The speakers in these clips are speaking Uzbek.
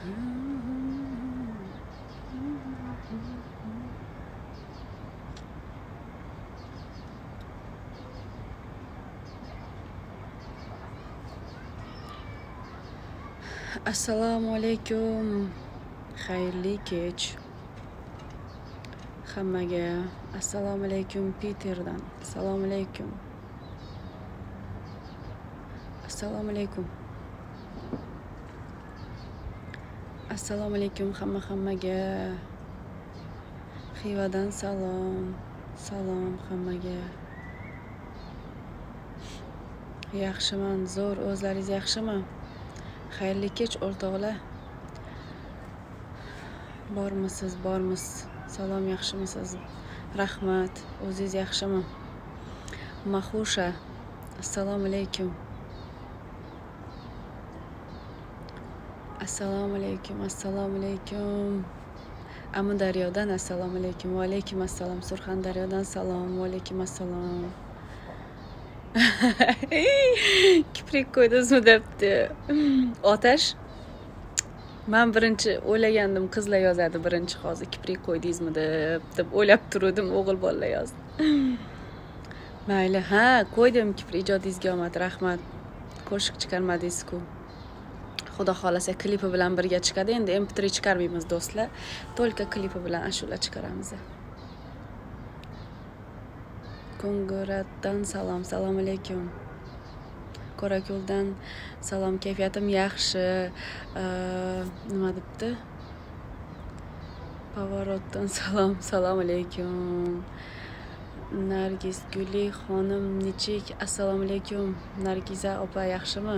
Assalomu alaykum. Xayrli kech. Hammaga assalomu alaykum Peterdan. Assalomu alaykum. Assalomu alaykum. Assalomu alaykum hammaga. Xivadan salom. Salom hammaga. Yaxshiman, zo'r. O'zlaringiz yaxshimi? Xayrli kech o'rtoqlar. Bormisiz? Salom, yaxshimisiz? Rahmat. O'zingiz yaxshimi? Mahusha. Assalomu alaykum. Assalomu alaykum. Amudaryodan assalomu alaykum. Va alaykum assalom. Surxondaryodan salom. Va alaykum assalom. Kiprik qo'ydingizmi debdi. Otash. Men birinchi o'ylagandim, qizlar yozadi birinchi hozir kiprik qo'ydingizmi deb o'ylab turdim, o'g'il bolalar yozdi. Mayli, ha, qo'ydim kiprik. Ijodingizga omad, rahmat. Qo'shiq chiqarmadingiz-ku. Xudo xolasa klipi bilan birga chiqadi. Endi MP3 chiqarmaymiz do'stlar. To'lka klipi bilan ashula chiqaramiz. Kongoratdan salom. Assalomu alaykum. Qorako'ldan salom. Kayfiyatim yaxshi. Nima debdi? Pavorotdan salom. Assalomu alaykum. Nargiz Guli xonim nechik? Assalomu alaykum. Nargiza opa yaxshimi?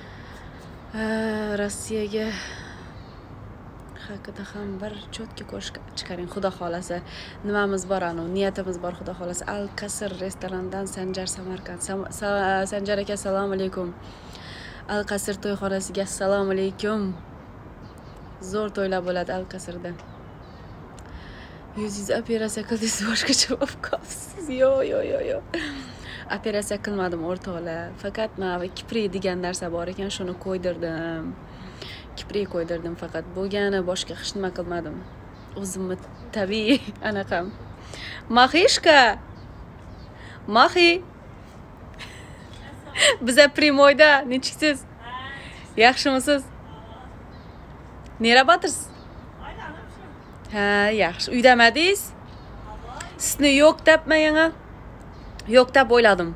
Rossiyaga haqida ham bir cho'tka qo'shiq chiqaring xudo xolasa. Nimamiz bor anu, niyatimiz bor xudo xolasa. Al-Qasr restorandan Sanjar Samarqand. Sanjar aka assalomu alaykum. Al-Qasr to'yxonasiga assalomu alaykum. Zo'r to'ylar bo'ladi Al-Qasrda. Yuzingiz operatsiya qildingiz, boshqa javob qolsiz. Yo. Operatsiya qilmadim o'rtoqlar. Faqat mana kiprik degan narsa bor ekan, shuni qo'ydirdim. Kiprik qo'ydirdim faqat. Bo'lgani boshqa hech nima qilmadim. O'zimni tabiiy anaqam. Mahishka. Mahi. Biza primoyda nechiksiz? Yaxshimisiz? Nera batirsiz? Ha, yaxshi. Uydamadingiz? Sizni yo'q debman yana. Yo'q deb o'yladim.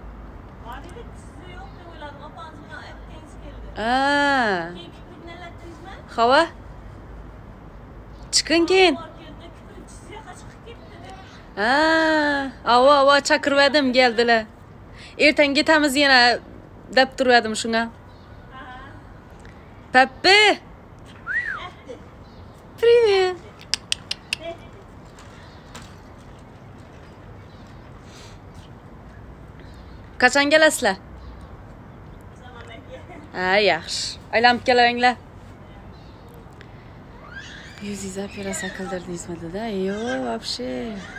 Hava? Chiqing keyin. Ava chaqirvadim, keldilar. Ertaga ketamiz yana deb turvadim shunga. Pappa. Привет. Qachon kelasizlar? Yaxshi. Aylanib kelavinglar. Yuzingiz operatsiya qildirdingizmi dedi? Yo'q, вообще.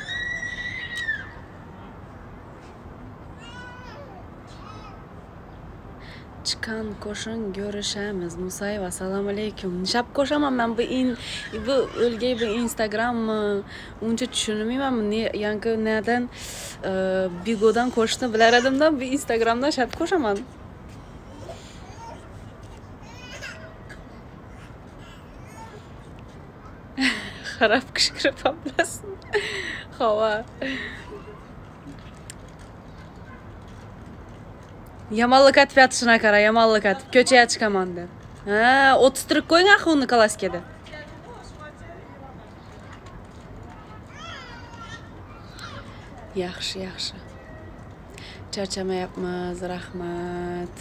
Chiqan qo'shin ko'rishamiz. Musayeva assalomu alaykum. Nishab qo'shaman men bu o'lgay bu Instagrammi? Uncha tushunmayman. Yangi nadan Bigodan qo'shni bilar edimda, bu Instagramdan shart qo'shaman. Xarab kishkirib bilasin. Hava. Yamanlık atib shuna qara, yamanlık atib. Ko'chaga chiqaman deb. Ha, 30 turib qo'ying axuni klaskada. Yaxshi. Charchamayapmiz, rahmat.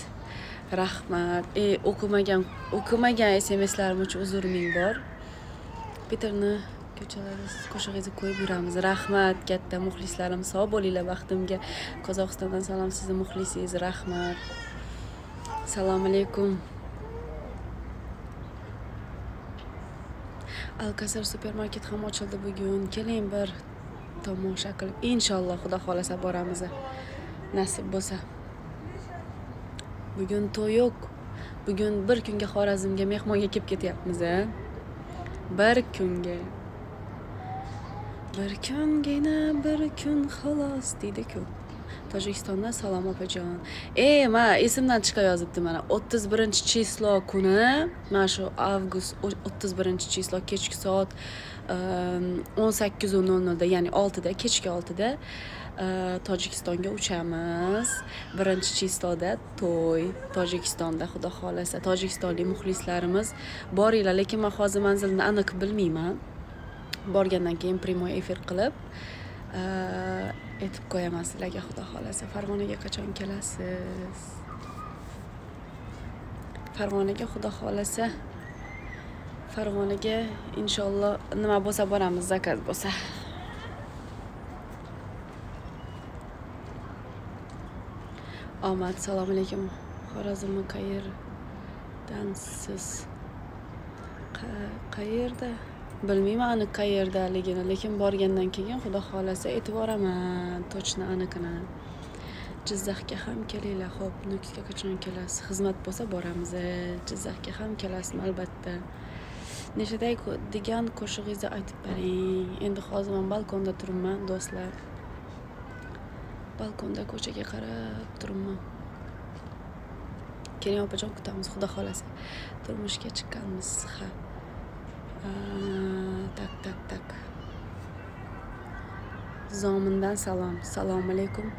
O'qimagan SMS-larim uchun uzrim bor. Peterni ko'chalarimiz qo'shig'ingizni qo'yib yuramiz. Rahmat, katta muxlislarim, sog' bo'linglar baxtimga. Qozog'istondan salom, sizni muxlisingiz, rahmat. Assalomu alaykum. Al-Qasr supermarket ham ochildi bugun. Keling bir tomosha qilib, inshaalloh xudo xolasa boramiz. Nasib bo'lsa. Bugun to'y yo'q. Bugun bir kunga Xorazmga mehmonga kelib ketyapmiz. Bir kunga. Bir kungina bir kun xolos deydi-ku. Tojikistondan salom opajon. Ma esimdan chiqayozibdi mana. 31-chislo kuni, mana shu avgust 31-chislo kechki soat 18:00 da, ya'ni 6 da, kechki 6 da Tojikistonga uchamiz. 1-chisloda to'y Tojikistonda, xudo xolasa. Tojikistonlik muxlislarimiz boringlar, lekin men hozir manzilni aniq bilmayman. Borgandan keyin primoy efir qilib aytib qo'yaman sizlarga, xudo xolasa. Farg'onaga qachon kelasiz? Farg'onaga xudo xolasa. Farg'onaga inshaalloh nima bo'lsa boramiz, zakaz bo'lsa. Omad, assalomu alaykum. Xorazmmi, qayerdansiz? Qayerda? Bilmayman aniq qayerdaligini, lekin borgandan keyin xudo xolasa aytib boraman, точно aniqini. Jizzaxga ham kelinglar. Xo'p, Nukusga qachon kelasiz? Xizmat bo'lsa boramiz. Jizzaxga ham kelasizmi? Albatta. Neshaday degan qo'shig'ingizni aytib bering. Endi hozir men balkonda turibman, do'stlar. Balkonda ko'chaga qarab turibman. Keling opajon, kutamiz, xudo xolasa. Turmushga chiqqanmiz, ha. Tak. Zomindan salom. Assalomu alaykum.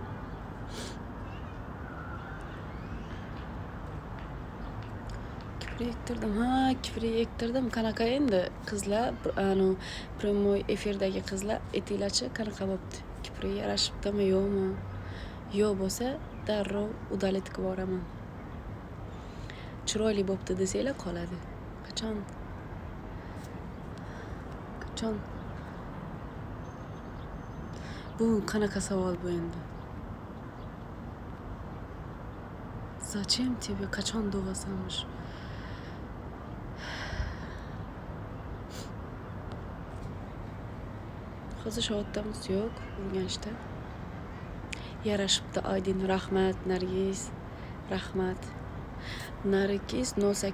Kipri ektirdim. Qanaqa endi qizlar, primoy efirdagi qizlar aytinglarchi, qanaqa bo'pti? Kipri yarashibdimi, yo'qmi? Yo'q bo'lsa, darrov udalit qilib boraman. Chiroyli bo'pti desanglar qoladi. Qachon? Bu qanaqa savol bu endi? Zачем тебе? Qachon doğasanmış? Hozir shovotdamiz, yo'q, Urganchda. Yarashibdi Aydin, rahmat. Nargiz, rahmat. Nargiz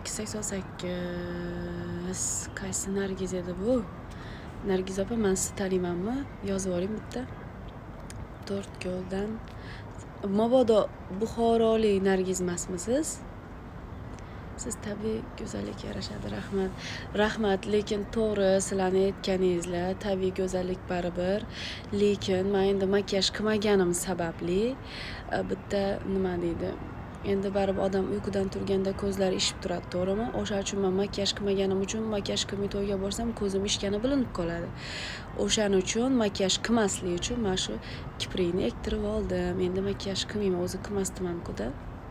0888. Qaysi Nargiz edi bu? Nargiz opa, men sizni taniymanmi? Yozib oling bitta. 4 yo'ldan. Mabodo Buxorolik Nargiz emasmisiz? Siz tabiiy go'zallik yarashadi, rahmat. Rahmat, lekin to'g'ri sizlarni aytganingizlar, tabiiy go'zallik baribir. Lekin men endi makiyaj qilmaganim sababli bitta nima deydi? Endi baribir odam uyqudan turganda ko'zlari ishib turadi, to'g'rimi? O'sha uchun men makiyaj qilmaganim uchun, makiyaj qilmay to'yga borsam ko'zim ishgani bilinib qoladi. O'shaning uchun makiyaj qilmaslik uchun men shu kiprikni ektirib oldim. Endi makiyaj qilmayman, o'zi qilmasdim ham-ku-da.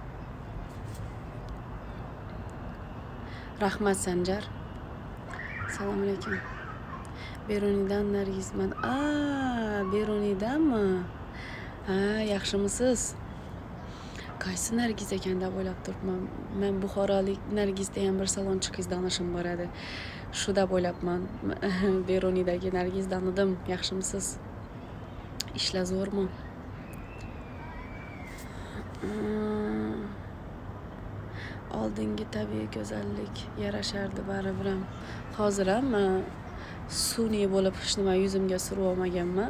Rahmat Sanjar. Assalomu alaykum. Berunidan Nargizman. Berunidanmi? Yaxshimisiz? Qaysi Nargiz ekan deb o'ylab turibman. Men Buxorolik Nargizda ham bir salonchiqiz donishim bor edi. Shu deb o'ylabman. Berunidagi Nargiz donidim. Yaxshimisiz? Ishlar zo'rmi? Oldingi tabiiy go'zallik yarashardi baribir ham. Hozir ham men sun'iy bo'lib hech nima yuzimga surib olmaganman.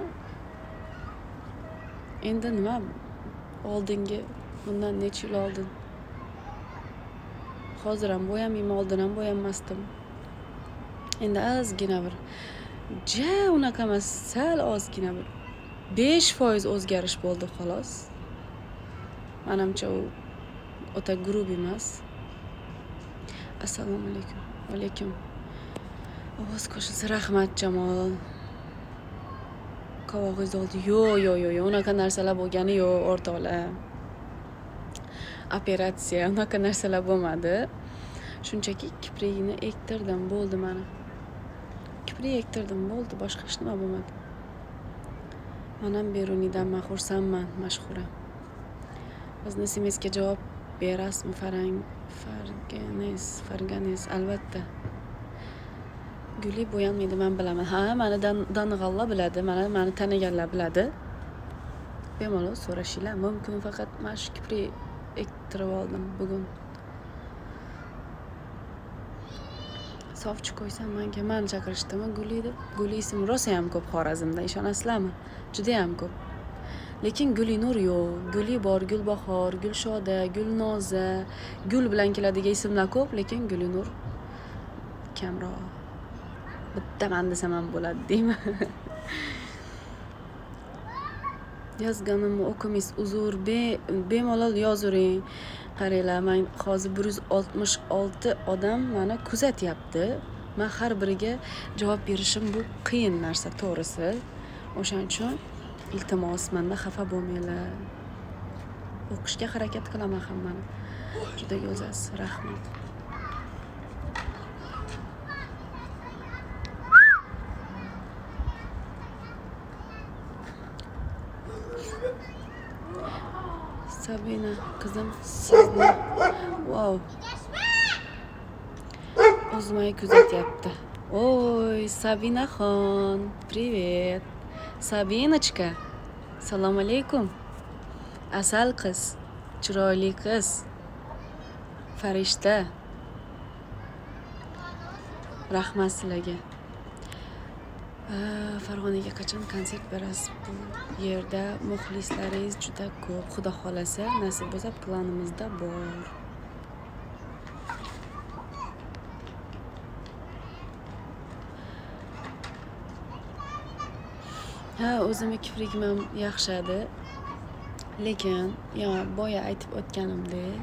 Endi nima? Oldingi bundan necha yil oldin. Hozir ham bo'yamayman, oldin ham bo'yanmasdim. Endi ozgina bir unaqa emas, sal ozgina bir 5% o'zgarish bo'ldi xolos. Menimcha u o'ta grub emas. Assalomu alaykum. Alaykum. Ovoz qo'shilsa rahmat Jamol. Qovog'ingiz oldi. Yo'q. Unaqa narsalar bo'lgani yo'q, o'rtoqlar. Operatsiya, unaqa narsalar bo'lmadi. Shunchaki kiprikni ektirdim, bo'ldi mana. Kiprik ektirdim, bo'ldi, boshqa hech nima bo'lmadi. Manam Berunidan xursandman, mashhura. Bizni SMS-ga javob berasizmi? Farganes, albatta. Guli bo'yanmaydi, men bilaman. Meni danig'anlar biladi, meni taniganlar biladi. Bemalol so'rashinglar mumkin, faqat men shu kiprik ektirib oldim bugun. sovchi qo'ysam menga mani chaqirishdimi Guli deb. Guli ismi rosa ham ko'p Xorazmda, ishonasizlarmi? Juda ham ko'p. Lekin Gulinur yo'q. Guli bor, Gulbahor, Gulshoda, Gulnoza, Gul bilan keladigan ismlar ko'p, lekin Gulinur kamroq. Bitta man desam ham bo'ladi, deyman. Yozganim o'qimingiz uzr, bemalol yozuring. Qaranglar, men hozir 166 odam meni kuzatyapti. Men har biriga javob berishim bu qiyin narsa, to'g'risi. O'shaning uchun iltimos, menda xafa bo'lmanglar. O'qishga harakat qilaman hammani. Juda go'zalsiz, rahmat. Sabina qizim, sizni wow. O'zimay kuzatyapti. Oy, Sabinaxon, привет. Sabinachka. Assalomu alaykum. Asal qiz, chiroyli qiz. Farishta. Rahmat sizlarga. Farg'onaga qachon konsert berasiz? Bu yerda muxlislaringiz juda ko'p. Xudo xolasa, nasib bo'lsa planimizda bor. O'zimni kiprigim ham yaxshi edi. Lekin, boya aytib o'tganimdek,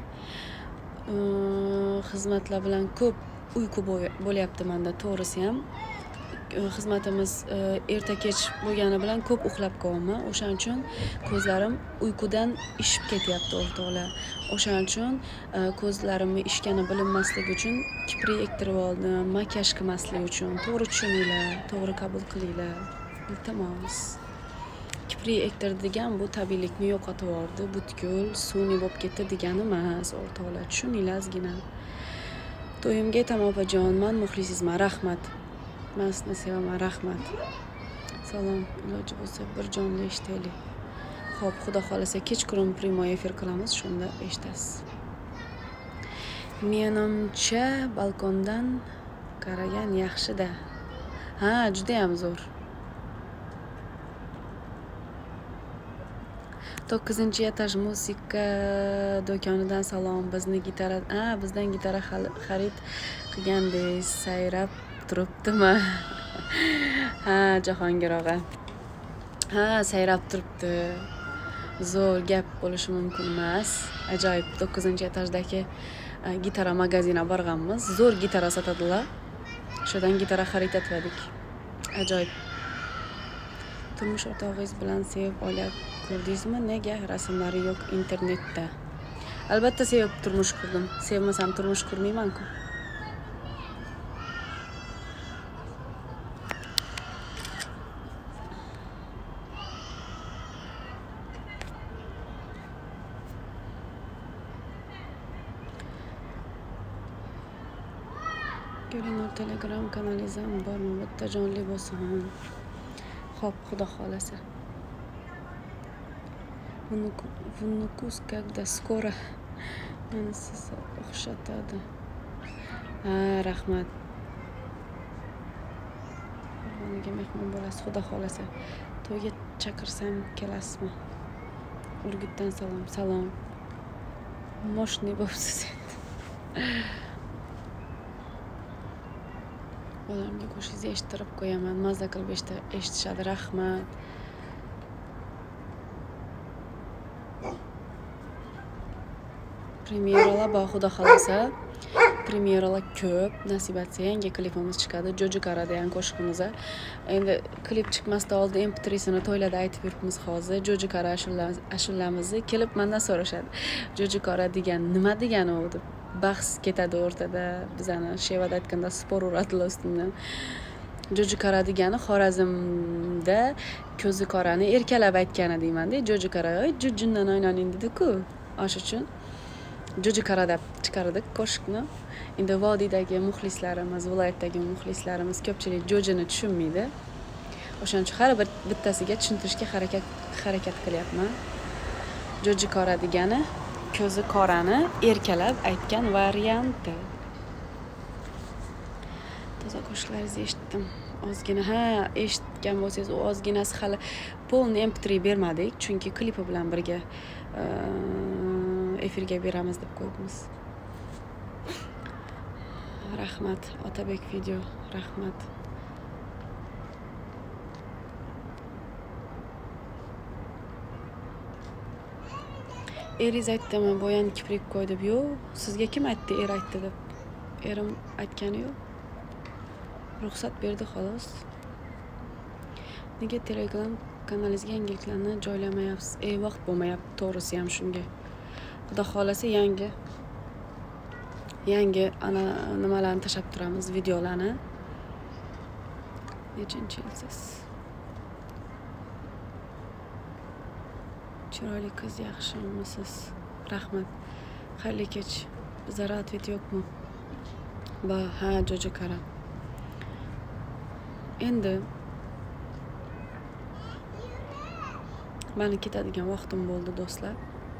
xizmatlar bilan ko'p uyqu bo'lyapti menda, to'g'risi ham. Xizmatimiz erta kech bo'lgani bilan ko'p uxlab qolaman. O'shaning uchun ko'zlarim uyqudan ishib ketyapti, o'rtoqlar. O'shaning uchun ko'zlarimni ishgani bilinmasligi uchun kiprik ektirib oldim, makiyaj qilmaslik uchun. To'g'ri tushuninglar, to'g'ri qabul qilinglar. Iltimos. Kiprik ektirdigan bu tabiiylikni yo'qotib yubordi, butkul sun'iy bo'lib ketdi degani emas, o'rtoqlar. Tushuninglar ozgina. To'yimga aytaman opajon, men muxlisizman, rahmat. Men sizni sevaman, rahmat. Salom, iloji bo'lsa bir jonli eshitaylik. Xo'p, xudo xolasa kechqurun primoy efir qilamiz, shunda eshitasiz. Menimcha balkondan qaragan yaxshi-da. Juda ham zo'r. 9-etaj musiqa do'konidan salom. Bizdan gitara xarid qilgandingiz, sayrab turibdimi? Jahongir og'a. Sayrab turibdi. Zo'r gap bo'lishi mumkin emas. Ajoyib, 9-etajdagi gitara magaziniga borganmiz. Zo'r gitara sotadilar. Shundan gitara xarid etdik. Ajoyib. Turmush o'rtog'ingiz bilan sevib oila qurdingizmi? Nega rasmlari yo'q internetda? Albatta sevib turmush qurdim. Sevmasam turmush qurmayman-ku. Gulinur Telegram kanalizam bormi? Bitta jonli bo'lsin. Xo'p, xudo xolasa. Vnukus когда скоро meni siz o'xshatadi. Rahmat. Farg'onaga mehmon bo'lasiz, xudo xolasa. To'yga chaqirsam kelasizmi? Urgutdan salom. Salom. Moshni bo'lsiz endi. Odamga qo'shingizni eshittirib qo'yaman. Mazza qilib eshitishadi. Rahmat. Premyeralar bor, xudo xolasa. Premyeralar ko'p. Nasib etsa yangi klipimiz chiqadi. Joji Karada ham qo'shiqimiz. Endi klip chiqmasdan oldin MP3sini to'ylada aytib yuribmiz hozir. Joji Kara ashulamizni kelib mendan so'rashadi. Joji Kara degan nima degani u deb. Bahs ketadi o'rtada. Bizani Shevada aytganda spor uradilar ustimdan. Joji Kara degani Xorazmda ko'zi qorani erkalab aytgani deyman-da. Joji Kara, jujundan o'ynaning dedi-ku. O'sha uchun Joji Kara deb chiqardik qo'shiqni. Endi vodiydagi muxlislarimiz, viloyatdagi muxlislarimiz ko'pchilik Jojini tushunmaydi. O'shaning uchun har bir bittasiga tushuntirishga harakat qilyapman. Joji Kara degani ko'zi qorani erkalab aytgan varianti. Toza qo'shiqlaringizni eshitdim. Ozgina, ha, eshitgan bo'lsangiz, u ozginasi hali polni MP3 bermadik, chunki klipi bilan birga efirga beramiz deb qo'yibmiz. Rahmat, Otabek video, rahmat. Eringiz aytdimi, bo'yan kiprik qo'y deb? Yo'q, sizga kim aytdi, aytdi deb? Erim aytgani yo'q. Ruxsat berdi xolos. Nega Telegram kanalingizga yangiliklarni joylamayapsiz? Vaqt bo'lmayapti, to'g'risi ham shunga. Xudo xolasa yangi ana nimalarni tashab turamiz, videolarni. Nechinchi yilsiz? Chiroyli qiz, yaxshimisiz? Rahmat. Xayrli kech. Bizda atvet yo'qmi? Ha, Jojo Kara. Endi meni ketadigan vaqtim bo'ldi, do'stlar.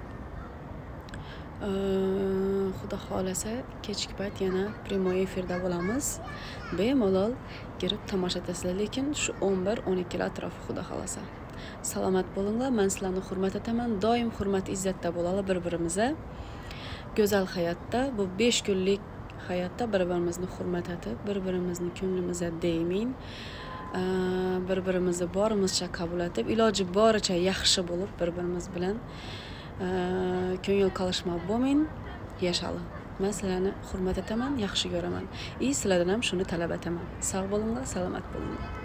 Xudo xolasa kechki payt yana primoy efirda bo'lamiz. Bemalol kirib tomosha etasizlar, lekin shu 11-12 atrofi xudo xolasa. Salomat bo'linglar. Men sizlarni hurmat etaman. Doim hurmat izzatda bo'laylik bir-birimizga. Go'zal hayotda, bu 5 kunlik hayotda bir-birimizni hurmat etib, bir-birimizni ko'nglimizga deymin. Bir-birimizni borimizcha qabul etib, iloji boricha yaxshi bo'lib, bir-birimiz bilan ko'ngil qolishmoq bo'lmayin, yashaling. Men sizlarni hurmat etaman, yaxshi ko'raman. Sizlardan ham shuni talab etaman. Sog' bo'linglar, salomat bo'linglar.